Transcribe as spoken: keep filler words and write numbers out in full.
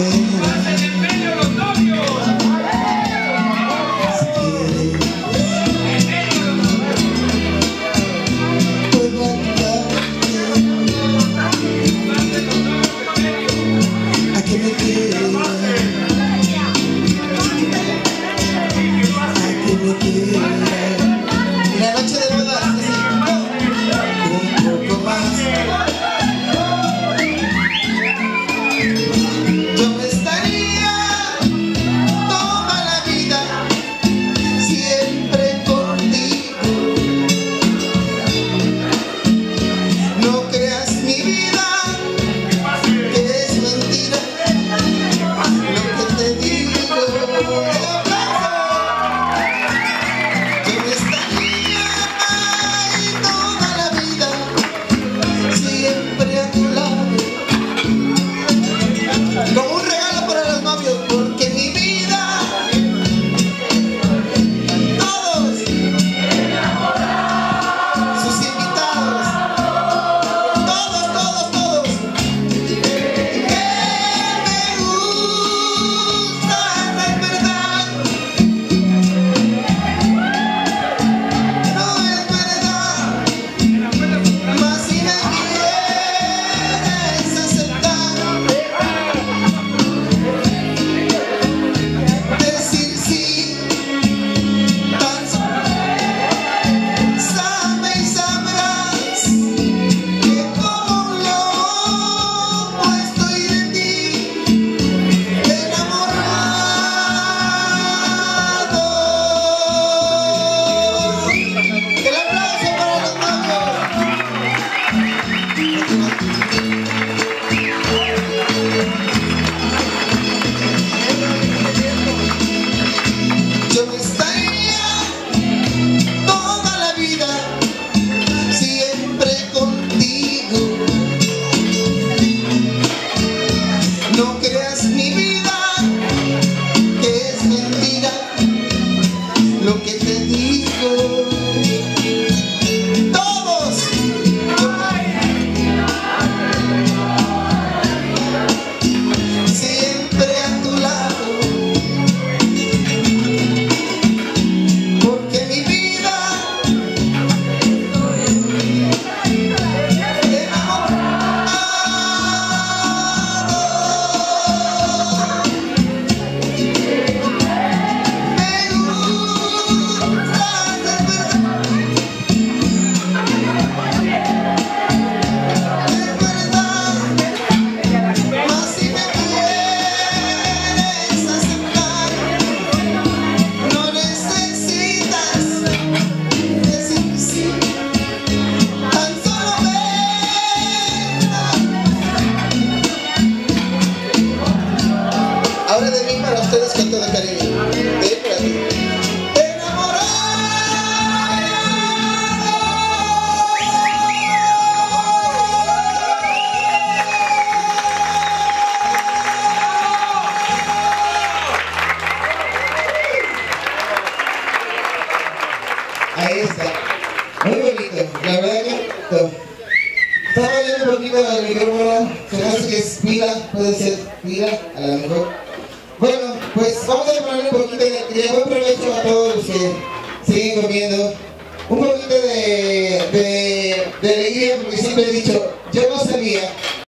Ahí está. Muy bonito. La verdad que no. Estaba viendo un poquito el micrófono. Se me hace que es pila. Puede ser pila, a lo mejor. Bueno, pues vamos a poner un poquito de, de buen provecho a todos los que siguen comiendo. Un poquito de, de, de alegría, porque siempre he dicho, yo no sabía